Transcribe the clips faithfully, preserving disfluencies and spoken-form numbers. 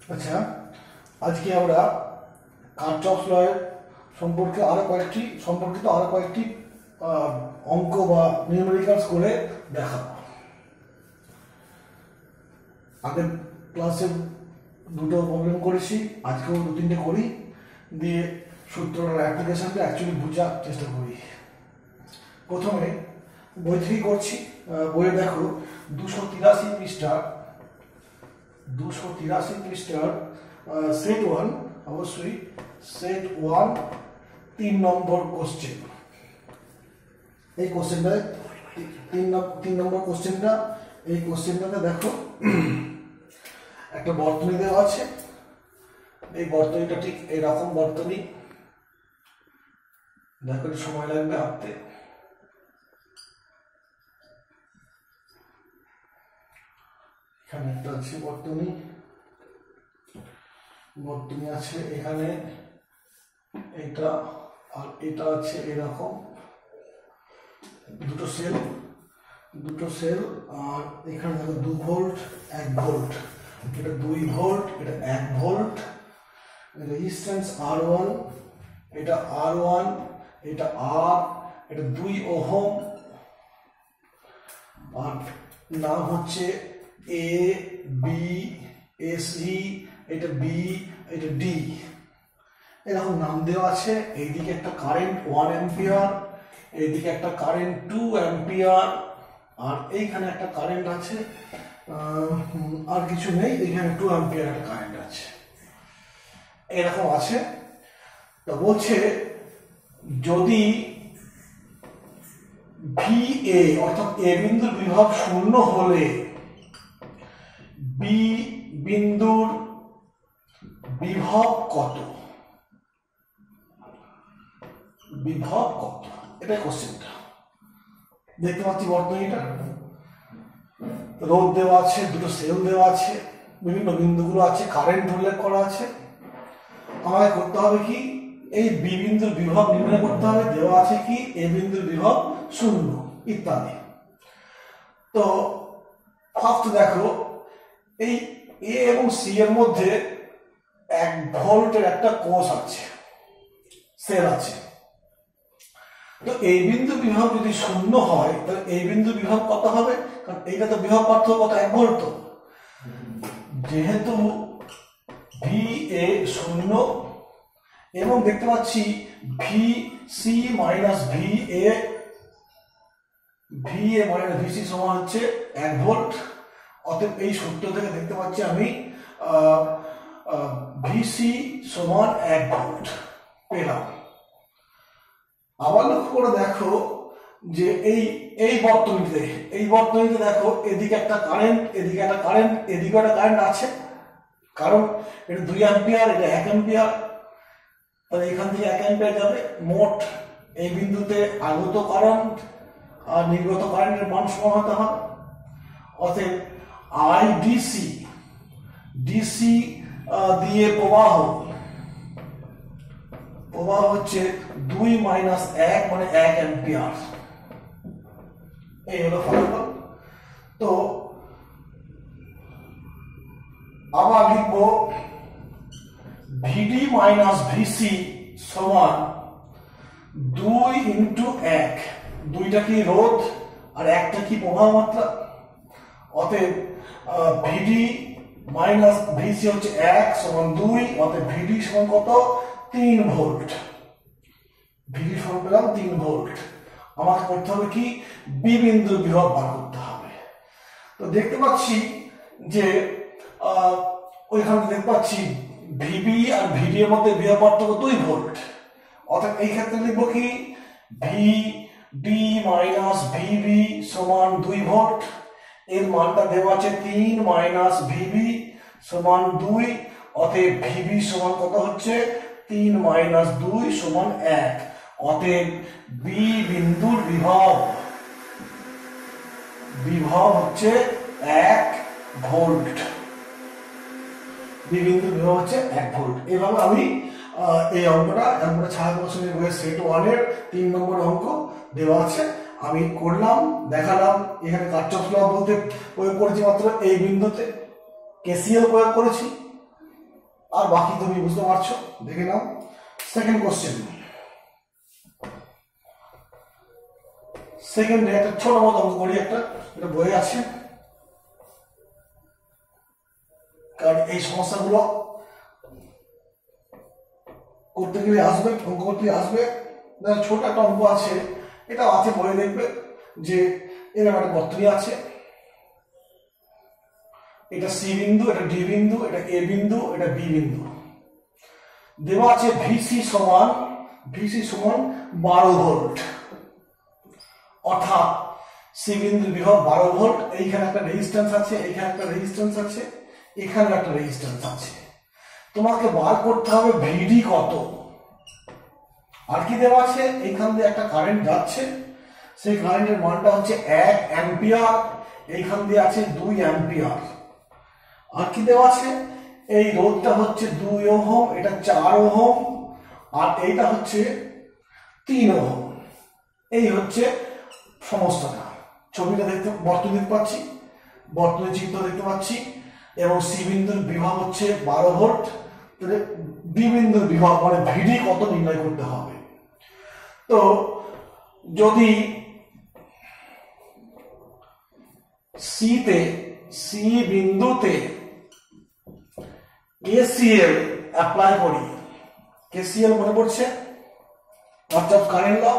আচ্ছা, আজকে আমরা কার্চফ ল সম্পর্কে আরো কয়েকটি সম্পর্কিত আরো কয়েকটি অঙ্ক বা নিউমেরিক্যালস করে দেখাবো। আগের ক্লাসে দুটো প্রবলেম করেছি, আজকেও দু তিনটে করি, দিয়ে সূত্রটার অ্যাপ্লিকেশনটা অ্যাকচুয়ালি বোঝার চেষ্টা করি। প্রথমে বই থেকে করছি। বইয়ে দেখো দুশো তিরাশি পৃষ্ঠা দুশো তিরাশি পৃষ্ঠার সেট ওয়ান, অবশ্যই সেট ওয়ান তিন নম্বর কোশ্চেন। এই কোশ্চেনটা তিন তিন নম্বর কোশ্চেনটা এই কোশ্চেনটাতে দেখো একটা বর্তনী দেওয়া আছে। এই বর্তনীটা ঠিক এরকম বর্তনী, দেখো সময় লাগবে আঁকতে। এখানে একটা আছে বর্তনী বর্তনী আছে এখানে, এটা আর এটা আছে এরকম দুটো সেল দুটো সেল আর এখানে দেখো দু ভোল্ট এক ভোল্ট, এটা দুই ভোল্ট এটা এক ভোল্ট, রেজিস্ট্যান্স আর ওয়ান, এটা আর ওয়ান, এটা আর, এটা দুই ওহম, আর নাম হচ্ছে এ বি এসি, এটা বি, এটা ডি, এরকম নাম দেওয়া আছে। এইদিকে একটা কারেন্ট ওয়ান অ্যাম্পিয়ার, এইদিকে একটা কারেন্ট টু অ্যাম্পিয়ার, আর এইখানে একটা কারেন্ট আছে, আর কিছু নেই, এখানে টু অ্যাম্পিয়ার একটা কারেন্ট আছে, এরকম আছে। তো বলছে যদি ভি এ অর্থাৎ এ বিন্দুর বিভব শূন্য হলে বি বিন্দুর বিভব কত, বিভব কত, এটা কোশ্চেনটা। দেখতে পাচ্ছি বর্তনীটা, রোধ দেওয়া আছে, দুটো সেল দেওয়া আছে, বিভিন্ন বিন্দুগুলো আছে, কারেন্ট উল্লেখ করা আছে। আমাকে করতে হবে কি, এই বি বিন্দুর বিভব নির্ণয় করতে হবে। দেওয়া আছে কি এ বিন্দুর বিভব শূন্য ইত্যাদি। তো ফার্স্ট দেখো এই এ এবং সি এর মধ্যে এক ভোল্টের একটা কোষ আছে, সেল আছে। তো এই বিন্দু বিভব যদি শূন্য হয় তাহলে এই বিন্দু বিভব কত হবে, কারণ এইটা তো বিভব পার্থক্য কত, এক ভোল্ট। যেহেতু ভি এ শূন্য এবং দেখতে পাচ্ছি V C minus V A V A minus V C সমান হচ্ছে এক ভোল্ট। অতএব এই সূত্র থেকে দেখতে পাচ্ছি আমি ভিসি সমান এক ভোল্ট পেলাম। আবার লক্ষ্য করে দেখো যে এই এই বর্তনীতে এই বর্তনীতে দেখো এদিকে একটা কারেন্ট, এদিকে একটা কারেন্ট, এদিকে একটা কারেন্ট আছে, কারণ এটা দুই অ্যাম্পিয়ার, এটা এক অ্যাম্পিয়ার, তাহলে এখান থেকে এক অ্যাম্পিয়ার যাবে। মোট এই বিন্দুতে আগত কারেন্ট আর নির্গত কারেন্টের মান সমান হতে হবে। অতএব আই ডিসি ডিসি দিয়ে প্রবাহ প্রবাহ হচ্ছে দুই মাইনাস এক মানে এক অ্যাম্পিয়ার, এই হলো ফলাফল। তো আবার লিখব ভিডি মাইনাস ভিসি সমান দুই ইন্টু এক, দুইটা কি রোধ আর একটা কি প্রবাহ মাত্রা। অতএব ভিডি মাইনাস ভিসি হচ্ছে এক সমান দুই, অতএব ভিডি সমান কত, তিন ভোল্ট। ভিডি সমান পেলাম তিন ভোল্ট। আমাকে করতে হবে কি, বি বিন্দুর বিভব বার করতে হবে। তো দেখতে পাচ্ছি যে ওইখানে দেখতে পাচ্ছি ভিবি আর ভিডি এর মধ্যে বিভব পার্থক্য দুই ভোল্ট। অর্থাৎ এই ক্ষেত্রে লিখবো কি, ভি ডি মাইনাস ভিবি সমান দুই ভোল্ট। এর মানটা দেওয়া আছে তিন মাইনাস ভিবি সমান দুই, অতএব ভিবি সমান কত হচ্ছে, তিন মাইনাস দুই সমান এক। অতএব বি বিন্দুর বিভব বিভব হচ্ছে এক ভোল্ট। বি বিন্দুর বিভব হচ্ছে এক ভোল্ট। এভাবে আমি এই অঙ্কটা আমরা ছায়া দর্শনের বইয়ের সেট ওয়ানের তিন নম্বর অঙ্ক দেওয়া আছে, আমি করলাম, দেখালাম। এখানে কার্চফ ল বলতে প্রয়োগ করেছি মাত্র এই বিন্দুতে, কেসিএল প্রয়োগ করেছি, আর বাকি তুমি বুঝতে পারছো, দেখে নাও। সেকেন্ড কোশ্চেন, সেকেন্ডে একটা ছোট মতো অঙ্ক করি, একটা এটা বই আছে, কারণ এই সমস্যাগুলো করতে গেলে আসবে, অঙ্ক করতে আসবে। ছোট একটা অঙ্ক আছে, এটা আছে বইয়ে, দেখবে যে এরকম একটা বর্তনী আছে, এটা সি বিন্দু, এটা ডি বিন্দু, এটা এ বিন্দু, এটা বি বিন্দু। দেওয়া আছে ভিসি সমান ভিসি সমান বারো ভোল্ট, অর্থাৎ সি বিন্দুর বিভব বারো ভোল্ট। এইখানে একটা রেজিস্ট্যান্স আছে, এইখানে একটা রেজিস্ট্যান্স আছে, এখানে একটা রেজিস্ট্যান্স আছে। তোমাকে বার করতে হবে ভিডি কত। আর কি দেওয়া আছে, এইখান দিয়ে একটা কারেন্ট যাচ্ছে, সেই কারেন্টের মানটা হচ্ছে এক অ্যাম্পিয়ার, এইখান দিয়ে আছে দুই অ্যাম্পিয়ার। আর কি দেওয়া আছে, এই রোধটা হচ্ছে দুই ওহম, এটা চার ওহম, আর এইটা হচ্ছে তিন ওহম। এই হচ্ছে সমস্যাটা। ছবিটা দেখতে, বর্তনী দেখতে পাচ্ছি, বর্তনী চিত্র দেখতে পাচ্ছি, এবং সি বিন্দুর বিভব হচ্ছে বারো ভোল্ট। তাহলে বি বিন্দুর বিভব মানে ভিডি কত নির্ণয় করতে হবে। তো যদি সিতে সি বিন্দুতে কেসিএল অ্যাপ্লাই করি, কেসিএল মনে পড়ছে, অর্থাৎ কারেন্ট ল,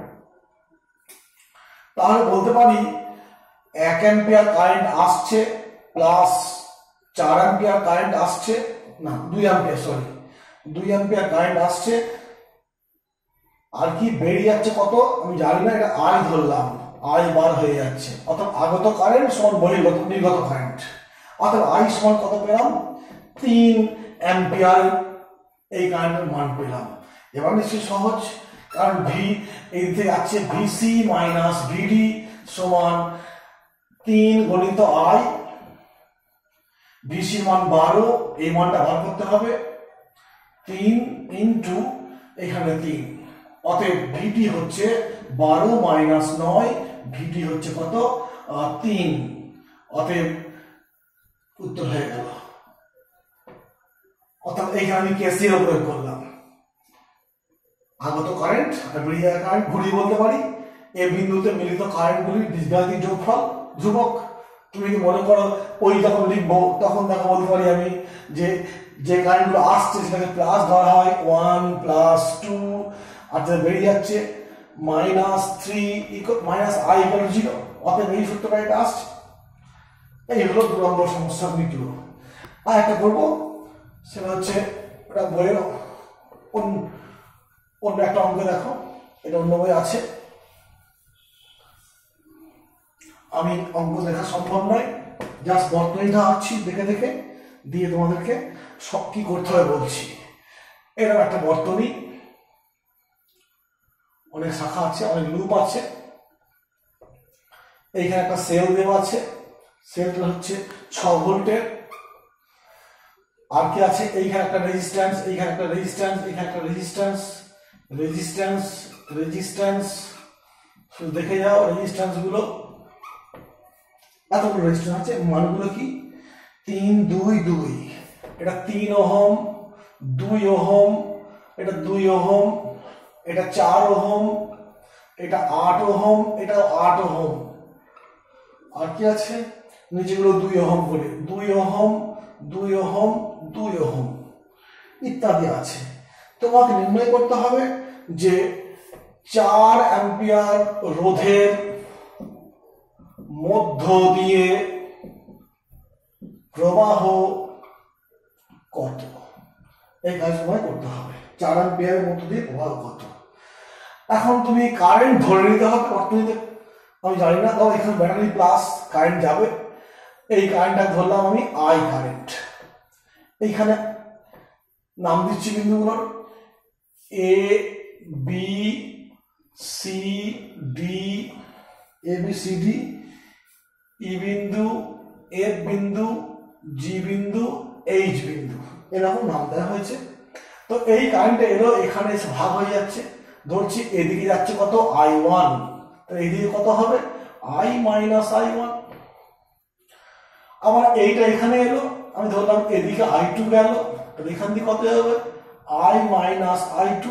তাহলে বলতে পারি এক অ্যাম্পিয়ার কারেন্ট আসছে প্লাস চার অ্যাম্পিয়ার কারেন্ট আসছে, না দুই অ্যাম্পিয়ার সরি দুই অ্যাম্পিয়ার কারেন্ট আসছে, আর কি বেরিয়ে যাচ্ছে কত আমি জানি না, এটা আই ধরলাম, আই বার হয়ে যাচ্ছে, অর্থাৎ আগত কারেন্ট সমান বহির্গত নির্গত কারেন্ট, অর্থাৎ আই সমান কত পেলাম, তিন অ্যাম্পিয়ার এই কারেন্টের মান পেলাম। এবার নিশ্চয়ই সহজ, কারণ ভি এই থেকে যাচ্ছে ভিসি মাইনাস ভিডি সমান তিন গণিত আই, ভিসি মান বারো, এই মানটা বার করতে হবে, তিন ইন্টু এখানে তিন, অতএব ভিটি হচ্ছে বারো মাইনাস নয়, ভিটি হচ্ছে কত তিন, অতএব উত্তর হয়ে গেল। অর্থাৎ এইখানে আমি কেসিএল প্রয়োগ করলাম, আগত কারেন্ট আর বেরিয়ে যাওয়া কারেন্ট ঘুরিয়ে বলতে পারি এ বিন্দুতে মিলিত কারেন্টগুলির বীজগাণিতিক যোগফল ধ্রুবক। তুমি যদি মনে করো ওই যখন লিখবো তখন দেখো বলতে পারি আমি যে যে কারেন্টগুলো আসছে সেটাকে প্লাস ধরা হয়, ওয়ান প্লাস টু, আর যা বেরিয়ে যাচ্ছে minus three minus I equal zero, অতএব এই সূত্রটা এটা আসছে। এই হলো দু নম্বর সমস্যা মিটলো। আর একটা করবো, সেটা হচ্ছে ওটা বইয়ের অন্য একটা অঙ্ক দেখো, এটা অন্য বই আছে, আমি অঙ্ক দেখা সম্ভব নয়, জাস্ট বর্তনীটা আছি দেখে দেখে দিয়ে তোমাদেরকে সব কি করতে হবে বলছি। এরকম একটা বর্তনী, অনেক শাখা আছে, অনেক লুপ আছে, এইখানে একটা সেল দেওয়া আছে, সেলটা হচ্ছে ছ ভোল্টের, আর কি আছে এইখানে একটা রেজিস্ট্যান্স, এইখানে একটা রেজিস্ট্যান্স, এইখানে একটা রেজিস্ট্যান্স, রেজিস্ট্যান্স রেজিস্ট্যান্স শুধু দেখে যাও রেজিস্ট্যান্স গুলো, এতগুলো রেজিস্ট্যান্স আছে, মানগুলো কি তিন দুই দুই, এটা তিন ওহম, দুই ওহম, এটা দুই ওহম, এটা চার ওহম, এটা আট ওহম, এটা আট ওহম, আর কি আছে নিচেগুলো দুই ওহম করে, দুই ওহম, দুই ওহম, দুই ওহম ইত্যাদি আছে। তোমাকে নির্ণয় করতে হবে যে চার অ্যাম্পিয়ার রোধের মধ্য দিয়ে প্রবাহ কত, এই কাজ তোমায় করতে হবে, চার অ্যাম্পিয়ারের মধ্য দিয়ে প্রবাহ কত। এখন তুমি কারেন্ট ধরে নিতে হবে বর্তনীতে, আমি জানি না, তাও এখানে ব্যাটারি প্লাস কারেন্ট যাবে, এই কারেন্টটা ধরলাম আমি আই কারেন্ট। এইখানে নাম দিচ্ছি বিন্দুগুলোর, A B C D, A B C D, E বিন্দু, এফ বিন্দু, জি বিন্দু, এইচ বিন্দু, এরকম নাম দেওয়া হয়েছে। তো এই কারেন্টটা এলো, এখানে এসে ভাগ হয়ে যাচ্ছে, ধরছি এদিকে যাচ্ছে কত আই ওয়ান, তো এইদিকে কত হবে আই মাইনাস আই ওয়ান। আবার এইটা এখানে এলো, আমি ধরলাম এদিকে আই টু গেল, তাহলে এখান থেকে কত হবে আই মাইনাস আই টু,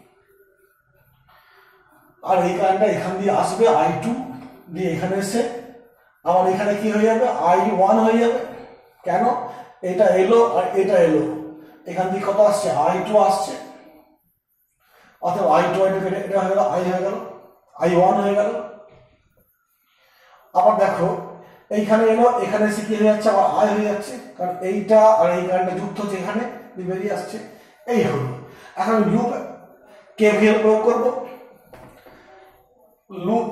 আর এই কারেন্টটা এখান দিয়ে আসবে আই টু দিয়ে এখানে এসে আমার এখানে কি হয়ে যাবে আই ওয়ান হয়ে যাবে। কেন এটা এলো আর এটা এলো, এখান থেকে কত আসছে আই টু আসছে, অর্থাৎ আই টু আই টু এটা হয়ে গেল আই হয়ে গেল আই ওয়ান হয়ে গেল। আবার দেখো এইখানে এলো এখানে এসে কি হয়ে যাচ্ছে আবার আই হয়ে যাচ্ছে, কারণ এইটা আর এই কারেন্টটা যুক্ত হচ্ছে এখানে বেরিয়ে আসছে। এই হলো এখন লুপ কেভিএল প্রয়োগ করব। লুপ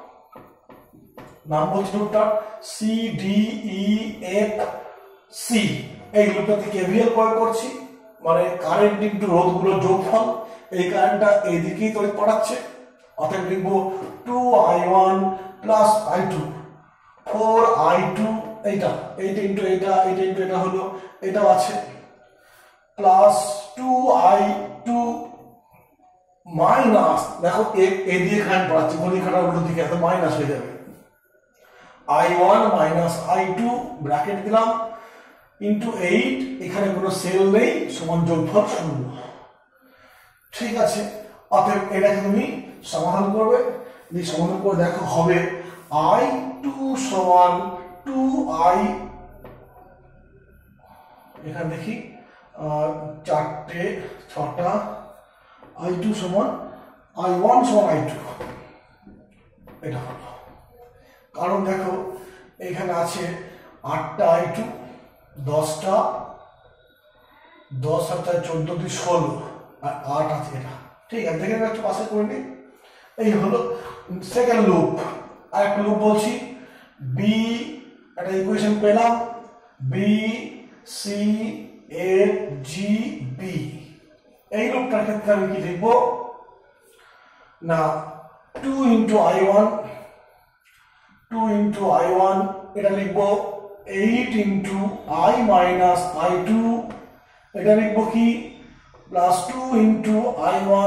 নাম বলছি লুপটা C D E F C, এই লুপটাতে কেভিএল প্রয়োগ করছি, মানে কারেন্ট ইনটু রোধগুলোর যোগফল। এই কারেন্টটা এইদিকেই তড়িৎ পড়াচ্ছে, অতএব লিখব two I one plus I two, four I two এইটা এইটা ইন্টু এইটা এইটা ইন্টু এটা হলো এটাও আছে, plus two I two minus, দেখো এ দিয়ে কারেন্ট পড়াচ্ছে ঘড়ি কাটার উল্টো দিকে এত মাইনাস হয়ে যাবে, I one minus I two bracket দিলাম ইন্টু এইট, এখানে কোনো সেল নেই, সমান যোগফল শূন্য। ঠিক আছে, অতএব এটাকে তুমি সমাধান করবে, এই সমাধান করে দেখো হবে আই টু সমান টু আই, এখানে দেখি চারটে ছটা, আই টু সমান আই ওয়ান সমান আই টু, এটা হলো। কারণ দেখো এখানে আছে আটটা আই টু, দশটা, দশ আর চার চোদ্দ দুই ষোলো, আর আট আছে এটা। ঠিক আছে, দেখে একটু পাশে করে নিই। এই হলো সেকেন্ড লুপ। আর একটা লুপ বলছি বি, একটা ইকুয়েশন পেলাম B C A G B, এই লুপটার ক্ষেত্রে আমি কি লিখবো না two into I one, two into I one এটা লিখবো eight into I minus I two, এটা লিখবো কি plus two into I one,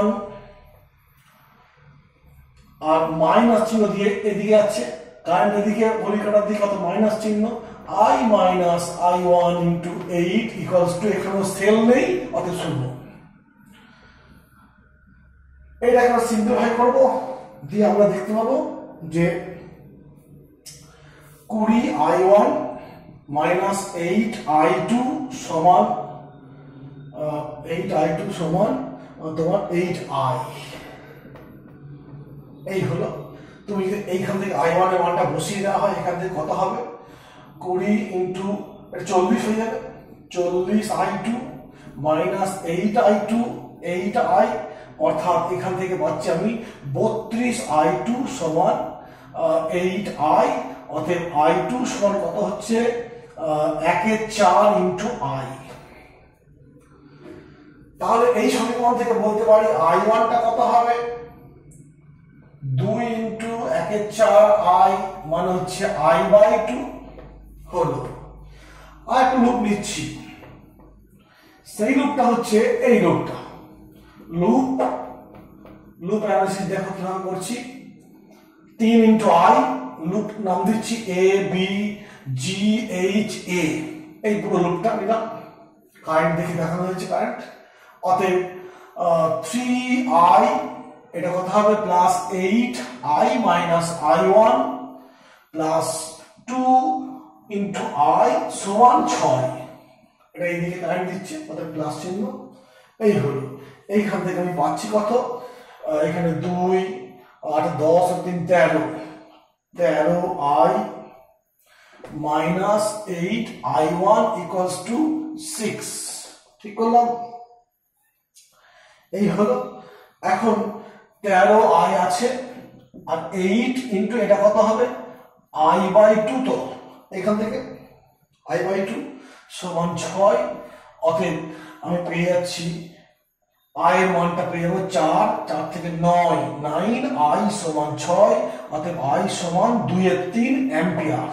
আর মাইনাস চিহ্ন দিয়ে এদিকে আছে কারেন্ট এদিকে ঘড়ি কাটার দিকে কত মাইনাস চিহ্ন, I minus I one into eight equals two, এখানে সেল নেই অত শূন্য। এটা আমরা সিম্পলিফাই করবো, দিয়ে আমরা দেখতে পাবো যে কুড়ি I one minus eight I two সমান এইট আই টু সমান তোমার এইট আই। এই হলো, তুমি এইখান থেকে আই ওয়ান এর মানটা বসিয়ে দেওয়া হয়, এখান থেকে কত হবে কুড়ি ইন্টু চল্লিশ হয়ে যাবে, চল্লিশ I two minus eight I two eight I, অর্থাৎ এখান থেকে পাচ্ছি আমি বত্রিশ আই টু সমান এইট আই, অতএব আই টু সমান কত হচ্ছে একের চার ইন্টু আই। তাহলে এই সমীকরণ থেকে বলতে পারি আই ওয়ানটা কত হবে দুই ইন্টু একের চার আই, মানে হচ্ছে আই বাই টু হলো। আর একটা লুপ নিচ্ছি, সেই লুপটা হচ্ছে এই লুপটা, লুপ লুপ অ্যানালিসিস দেখো কিভাবে করছি, তিন ইন্টু আই, লুপ নাম দিচ্ছি A B G H A, এই পুরো লুপটা নিলাম, কারেন্ট দেখে দেখানো হয়েছে কারেন্ট, অতএব থ্রি আই এটা কত হবে plus eight I minus I one plus two into I সমান ছয়, এটা এইদিকে কারেন্ট দিচ্ছে অর্থাৎ প্লাস চিহ্ন। এই হলো, এইখান থেকে আমি পাচ্ছি কত, এখানে দুই আট দশ আর তিন তেরো, তেরো I minus eight I one equals two six. ঠিক করলাম, এই হলো। এখন তেরো আই আছে আর এইট ইন্টু এটা কত হবে আই বাই টু, তো এখান থেকে আই বাই টু সমান ছয়, অতএব আমি পেয়ে যাচ্ছি আয়ের মানটা পেয়ে যাবো চার, চার থেকে নয়, নাইন আই সমান ছয়, অতএব আই সমান দুই এর তিন অ্যাম্পিয়ার।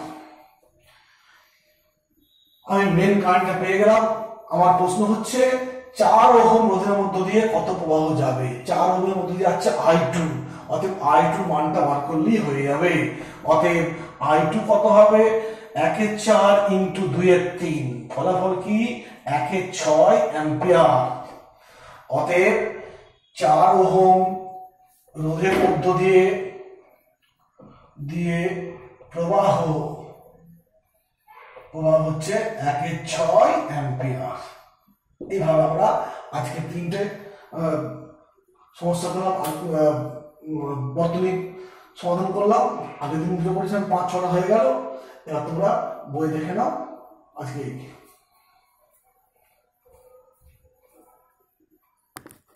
আমি মেন কারেন্টটা পেয়ে গেলাম। আমার প্রশ্ন হচ্ছে চার ওহম রোধের মধ্য দিয়ে কত প্রবাহ যাবে, চার ওহমের মধ্য দিয়ে যাচ্ছে আই টু, অতএব আই টু মানটা বার করলেই হয়ে যাবে। অতএব আই টু কত হবে একের চার ইন্টু দুই এর তিন, ফলাফল কি একে ছয় অ্যাম্পিয়ার। অতএব চার ওহম রোধের মধ্য দিয়ে দিয়ে প্রবাহ প্রবাহ হচ্ছে একে ছয় অ্যাম্পিয়ার। এইভাবে আমরা আজকে তিনটে সমস্যা করলাম, বর্তনী সমাধান করলাম। আগের দিন ভিডিও করেছিলাম, পাঁচ ছটা হয়ে গেল। এবার তোমরা বই দেখে নাও। আজকে